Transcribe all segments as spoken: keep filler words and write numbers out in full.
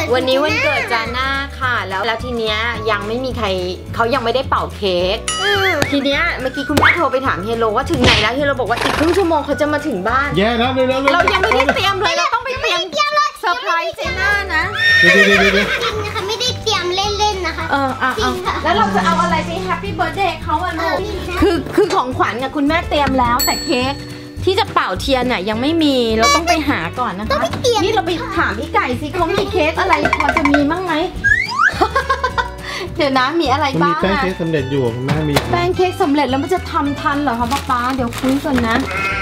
วันนี้วันเกิดจาน่าค่ะแล้วแล้วทีเนี้ยยังไม่มีใครเขายังไม่ได้เป่าเค้กทีเนี้ยเมื่อกี้คุณแม่โทรไปถามเฮโลว่าถึงไหนแล้วเฮโลบอกว่าอีกครึ่งชั่วโมงเขาจะมาถึงบ้านแย่แล้วเลยแล้วเรายังไม่ได้เตรียมเลยเราต้องไปเตรียมเซอร์ไพรส์เจน่านะเดี๋ยวเดี๋ยวเดี๋ยวจริงนะคะไม่ได้เตรียมเล่นๆนะคะเออเอาเอาแล้วเราจะเอาอะไรไปแฮปปี้เบิร์ธเดย์เขาอะลูกคือคือของขวัญเนี่ยคุณแม่เตรียมแล้วแต่เค้กที่จะเป่าเทียนน่ะยังไม่มีเราต้องไปหาก่อนนะคะนี่เราไปถามพี่ไก่สิเขามีเค้กอะไรพอจะมีมั้งไหม เดี๋ยวนะมีอะไรบ้างอะมีแป้งเค้กสำเร็จอยู่คุณแม่มีแป้งเค้กสำเร็จแล้วมันจะทำทันเหรอคะป๊าป๊าเดี๋ยวคุยก่อนนะ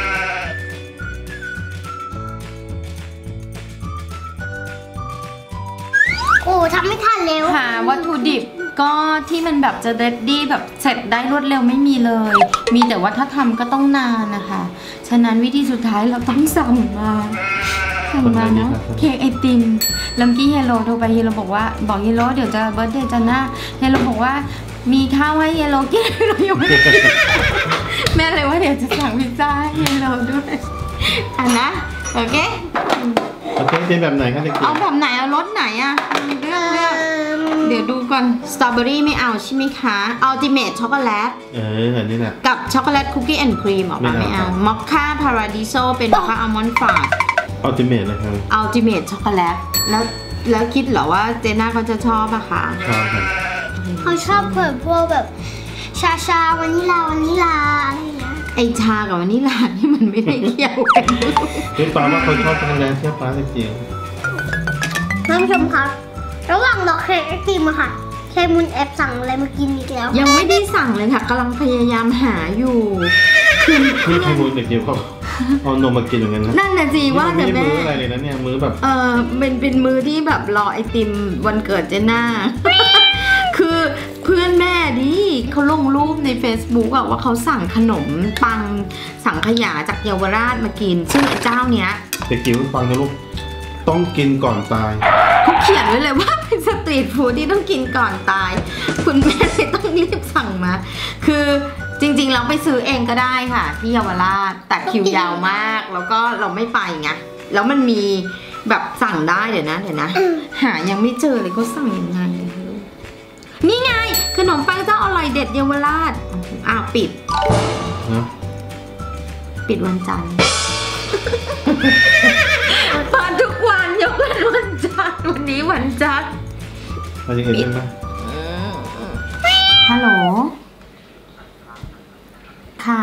โอ้ทำไม่ทันเร็วหาวัตถุดิบก็ที่มันแบบจะเรดดี้แบบเสร็จได้รวดเร็วไม่มีเลย มีแต่ว่าถ้าทำก็ต้องนานนะคะฉะนั้นวิธีสุดท้ายเราต้องสั่งมาสั่งมาเนาะเค้กไอติมแล้วเมื่อกี้เฮโลโทรไปเฮโลบอกว่าบอกเฮโลเดี๋ยวจะเบิร์ธเดย์จาน่าเฮโลบอกว่ามีข้าวให้เฮโลกินเราอยู่ไม่กินแม่เลยว่าเดี๋ยวจะสั่งพิซซ่าให้เฮโลด้วยอ่ะนะโอเคโอเคเป็นแบบไหนคะเด็กๆเอาแบบไหนเอารสไหนอะเลือกเลือกเดี๋ยวดูก่อนสตรอเบอรี่ไม่เอาใช่ไหมคะอัลติเมทช็อกโกแลตเอออันนี้แหละกับช็อกโกแลตคุกกี้แอนด์ครีมออกมาไม่เอามอคค่าพาราดิโซเป็นมอคค่าอัลมอนด์ฟาดอัลติเมทเลยครับอัลติเมทช็อกโกแลตแล้วแล้วคิดเหรอว่าเจน่าเขาจะชอบอะคะชอบครับเขาชอบเปิดพวกแบบชาชาวานิลาวานิลาอะไรอย่างเงี้ยไอชากับวานิลานี่มันไม่ได้เกี่ยวกันคือป้าว่าเขาชอบช็อกโกแลตเชื่อป้าจริงท่านผู้ชมครับระหว่างรอเค้กไอติมอะค่ะแคมุนแอบสั่งอะไรมากินอีกแล้วยังไม่ได้สั่งเลยค่ะกำลังพยายามหาอยู่คือคือแคมุนเด็กเดียวเขาเอานมมากินอย่างนั้นนะนั่นน่ะสิว่าแต่แม่มื้ออะไรเลยนะเนี่ยมื้อแบบเออเป็นเป็นมื้อที่แบบรอไอติมวันเกิดเจน่าคือเพื่อนแม่ดิเขาลงรูปใน Facebook อะว่าเขาสั่งขนมปังสังขยาจากเยาวราชมากินซึ่งไอ้เจ้าเนี้ยเด็กจิ๋วฟังนะลูกต้องกินก่อนตายเขาเขียนไว้เลยว่าเป็นสตรีทฟู้ดที่ต้องกินก่อนตายคุณแม่เลยต้องรีบสั่งมาคือจริงๆเราไปซื้อเองก็ได้ค่ะที่เยาวราชแต่คิวยาวมากแล้วก็เราไม่ไปไงแล้วมันมีแบบสั่งได้เดี๋ยวนะเดี๋ยวนะหายังไม่เจอเลยเขาสั่งยังไงนี่ไงขนมปังเจ้าอร่อยเด็ดเยาวราชอ้าวปิดปิดวันจันทร์เปิดทุกวันยกเว้นวันจันทร์วันนี้วันจันทร์ปิดฮัลโหลค่ะ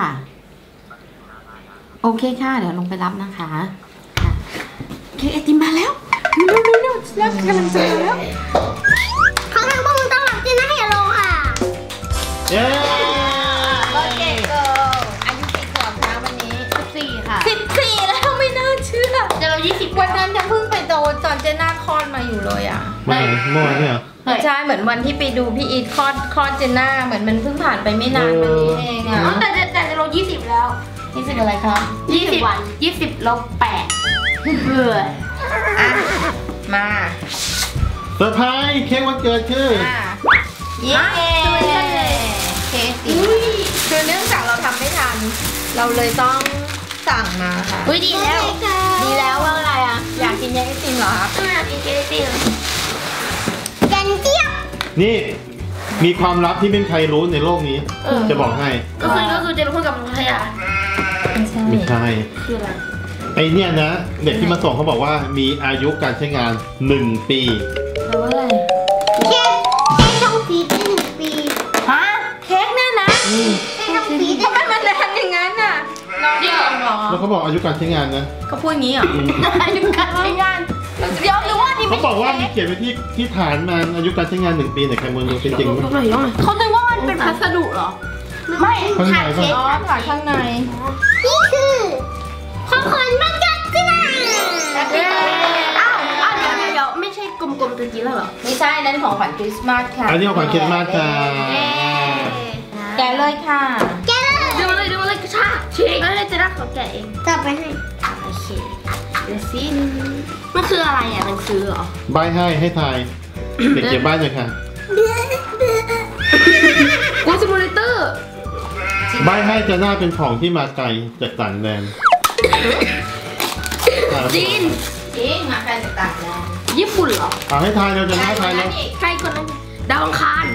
โอเคค่ะเดี๋ยวลงไปรับนะคะค่ะโอเคไอติมมาแล้วเร็วเร็วเร็วแล้วกำลังจะมาแล้วเขาทำพวกมึงต้องรับกินนะเฮโลค่ะเย้โอเคเกิร์ลอายุกี่ขวบคะวันนี้สิบสี่ค่ะสิบสี่แล้วไม่น่าเชื่อเดี๋ยวเรายี่สิบวันนั้นยังเพิ่งไปโดนตอนเจน่าคลอดมาอยู่เลยอ่ะไม่เมื่อวานเนี่ยใช่เหมือนวันที่ไปดูพี่อีทคลอดคลอดเจน่าเหมือนมันเพิ่งผ่านไปไม่นานวันนี้เองอ่ะแต่แต่เรายี่สิบแล้วยี่สิบอะไรครับยี่สิบวันยี่สิบลบแปดเบื่ออ่ะมาเซอร์ไพรส์เค้กวันเกิดคือเย้เค้กสีคือเนื่องจากเราทำไม่ทันเราเลยต้องสั่งมาค่ะอุ้ยดีแล้วดีแล้วว่าอะไรอ่ะอยากกินเค้กไอติมเหรอครับอยากกินเค้กไอติมแกงเจี๊ยบนี่มีความลับที่ไม่มีใครรู้ในโลกนี้จะบอกให้ก็คือก็คือจะรู้กับภรรยาไม่ใช่คืออะไรไอเนี่ยนะเด็กที่มาส่งเขาบอกว่ามีอายุการใช้งานหนึ่งปีแปลว่าอะไรเค้กเค้กทองฟีดได้หนึ่งปีฮะเค้กเนี่ยนะเค้กทองฟีดทำไมมันแรงอย่างนั้นน่ะจริงเหรอแล้วเขาบอกอายุการใช้งานนะเขาพูดงี้เหรออายุการใช้งานเดี๋ยวหรือว่านี่เขาบอกว่ามีเขียนไว้ที่ที่ฐานมันอายุการใช้งานหนึ่งปีแต่ใครมือดูจริงๆเขาคิดว่ามันเป็นพัสดุเหรอไม่ถ่ายเค้กถ่ายข้างในนี่คือของขวัญวันเกิดจีน่าอ้าวอ้าวเดี๋ยวเดี๋ยวไม่ใช่กลมๆตะกี้แล้วเหรอไม่ใช่นั่นของขวัญคริสต์มาสค่ะอันนี้ของขวัญคริสต์มาสค่ะแกะเลยค่ะแกะเลยดูเลยดูเลยกระชากชิงแล้วจีน่าขอแกะเองจับไปให้โอเคเดี๋ยวซิมันคืออะไรอ่ะมันคือเหรอใบให้ให้ทายเด็กเก็บบ้านเลยค่ะกูซิมูเลเตอร์ใบให้จะน่าเป็นของที่มาไกลจากต่างแดนจีนจีนมาไกลจากต่างแดนญี่ปุ่นเหรอเอาให้ทายเราจะให้ทายเราใครคนนั้นดาวอังคาร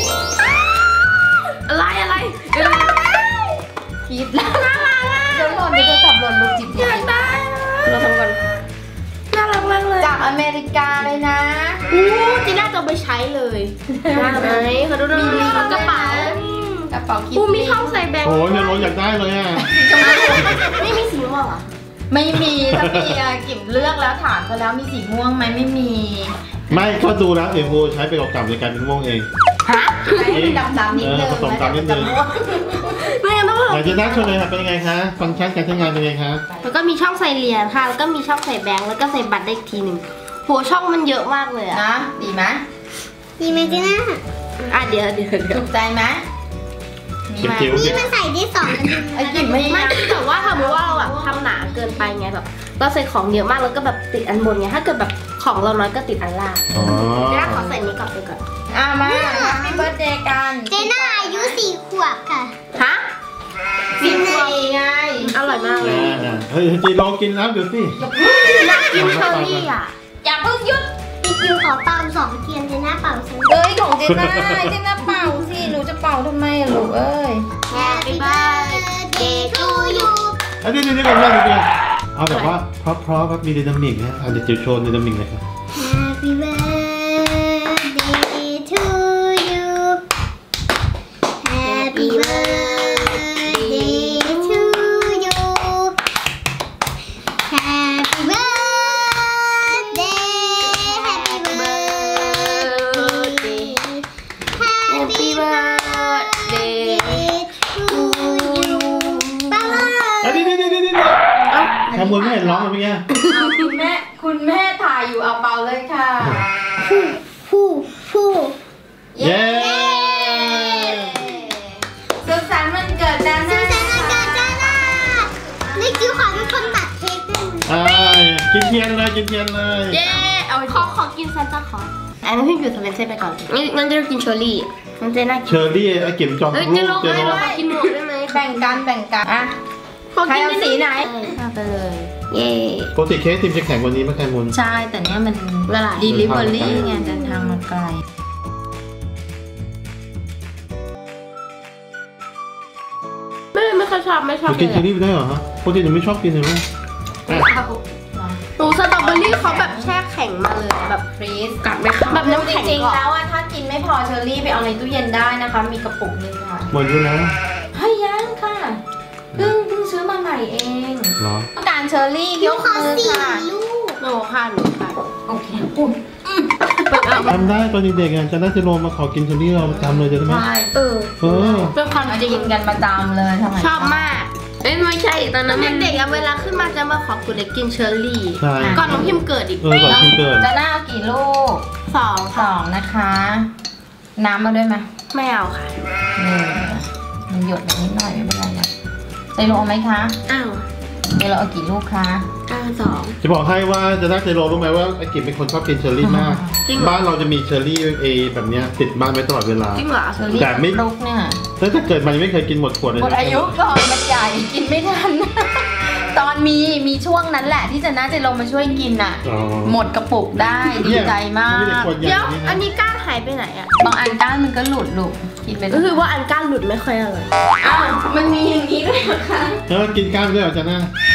อะไรอะไรผิดแล้วเดี๋ยวหล่นเดี๋ยวจะจับหล่นลูกจิบอยากได้เราทำกันน่ารักมากเลยจากอเมริกาเลยนะอู้จีน่าจะเอาไปใช้เลยได้ไหมเขาดูมีกระเป๋ากระเป๋าคิดอู้มีช่องใส่แบงค์โอ้ยเนี่ยเราอยากได้เลยอ่ะไม่มีสีม่วงเหรอไม่มีถ้ามีอะกิ่มเลือกแล้วถามเขาแล้วมีสีม่วงไหมไม่มีไม่ก็ดูแล้วเอ็มโอใช้ไปกับๆในการเป็นม่วงเองฮะให้มันดำๆนิดนึงเออผสมดำนิดนึงไม่งั้นต้องอยากจะได้ชมเลยครับเป็นยังไงคะฟังก์ชันการใช้งานเป็นยังไงคะแล้วก็มีช่องใส่เหรียญค่ะแล้วก็มีช่องใส่แบงค์แล้วก็ใส่บัตรได้อีกทีหนึ่งโหช่องมันเยอะมากเลยอะนะดีไหมดีไหมจีน่าอ่ะเดี๋ยวเดี๋ยวเดี๋ยวถูกใจไหมมีไหมจิ๋วๆนี่มันใส่ได้สองอันไอ้กิ่มไม่ไม่แต่ว่าถ้าสมมติว่าเราแบบทำหนาเกินไปไงแบบเราใส่ของเยอะมากแล้วก็แบบติดอันบนไงถ้าเกิดแบบของเราน้อยก็ติดอันล่างอ๋อจีน่าขอใส่นี้ก่อนไปก่อนอ่ะมาแฮปปี้เบิร์ดเดย์กันเจน่าอายุสี่ขวบค่ะฮะสิบสี่ไงอร่อยมากเลยอ่าเฮ้ยจีลองกินแล้วเดี๋ยวสิอยากกินเชอร์รี่อ่ะอย่าเพิ่งหยุดพี่คิวขอเป่าสองเทียนเจน่าเป่าสิเอ้ยของเจน่าเจน่าเป่าสิหนูจะเป่าทำไมอะลูกเอ้ย Happy birthday to you อันนี้นี่นี่ก่อนนะเดี๋ยวเอาแบบว่าเพราะๆแบบมีดินามิกนะเอาเดี๋ยวจิ๋วโชว์ดินามิกเลยครับ Happy birthday to you Happy birthday to you Happy birthday Happy birthday Happy birthday to you ป้าอันนี้นี่นี่นี่นี่แคมูลไม่เห็นร้องเลยเมื่อกี้เอาคุณแม่คุณแม่ถ่ายอยู่เอาเป่าเลยค่ะผู้ผู้ผู้เย้สุขสันต์วันเกิดนะสุนะขสันต์วันเกิดจ้าล่ะนี่คิวขอทุกคนตัดเค้กด้วยอ่ากินเทียนเลยกินเทียนเลยเย้เอาขอขอกินซานต้าคลอสอันนี้พี่หยุดสเปนเซ่ไปก่อนงั้นงั้นจะกินเชอร์รี่งั้นเจน่ากินเชอร์รี่ไอ้กิ่มจองเฮ้ยลูจะกลงเจให้ลเราองขอกินหมวกได้ไหมแบ่งกันแบ่งกันอ่ะขอใครกินเอาสีไหนเออเอาไปเลยเย้ปกติเค้กติมจะแข็งกว่านี้ไหมแคมูลใช่แต่เนี้ยมันละลายดีลิเวอรี่ไงเดินทางมาไกลไม่ไม่ค่อยชอบไม่ชอบหนูกินเชอร์รี่ไม่ได้เหรอฮะปกติหนูไม่ชอบกินเลยนะอ่ะหนูสตรอเบอรี่เขาแบบแช่แข็งมาเลยแบบฟรีซกัดไม่เข้าแบบน้ำจแข็งริงก่ๆอนแล้วอะถ้ากินไม่พอเชอร์รี่ไปเอาในตู้เย็นได้นะคะ มีกระปุกนึงค่ะหมดแล้วนะเฮ้ยยังค่ะเพิ่งเพิ่งซื้อมาใหม่เองเหรอต้องการเชอร์รี่ยกขอมือสี่ค่ะลูกหนูค่ะหนูค่ะโอเคอุ่นทำได้ตอนเด็กๆอ่ะจะได้เจโรมาขอกินเชอร์รี่เราทำเลยจะได้ไหมใช่เออเออเป็นความเราจจะริงกินกันประจำเลยทำไมชอบมาก เอ้ยไม่ใช่ตอนนั้นเด็กๆอะเวลาขึ้นมาจะมาขอคุณเด็กกินเชอร์รี่ใช่ก่อนน้องพิมพ์เกิดอีกเออก่อนที่เกิดจะน่าเอากี่ลูกสองสองนะคะ น้ำมาด้วยไหมไม่เอาค่ะนี่มันหยดนิดหน่อยไม่เป็นไรนะใจโลเอาไหมคะอ้าวเดี๋ยวเราเอากี่ลูกคะอ้าวสองจะบอกให้ว่าจะได้เจโรรู้ไหมว่าไอ้กิมเป็นคนชอบกินเชอร์รี่มากจริงเหรอบ้านเราจะมีเชอร์รี่เอแบบเนี้ยติดบ้านไว้ตลอดเวลาจริงเหรอเชอรี่แต่ไม่ลูกเนี่ยตั้งแต่เกิดมายังไม่เคยกินหมดขวดเลยหมดอายุก่อนมันใหญ่กินไม่ทัน ตอนมีมีช่วงนั้นแหละที่จะน่าจะลงมาช่วยกินอ่ะอ๋อหมดกระปุกได้ดีใจมากไม่ได้ขวดใหญ่เดี๋ยวนี่อันนะนี้ก้านหายไปไหนอะบางอันก้านมันก็หลุดลูกกินไปก็คือว่าอันก้านหลุดไม่ค่อยอร่อยอ้าวมันมีอย่างนี้ด้วยเหรอคะเออกินก้านไปด้วยเหรอจ๊ะน่า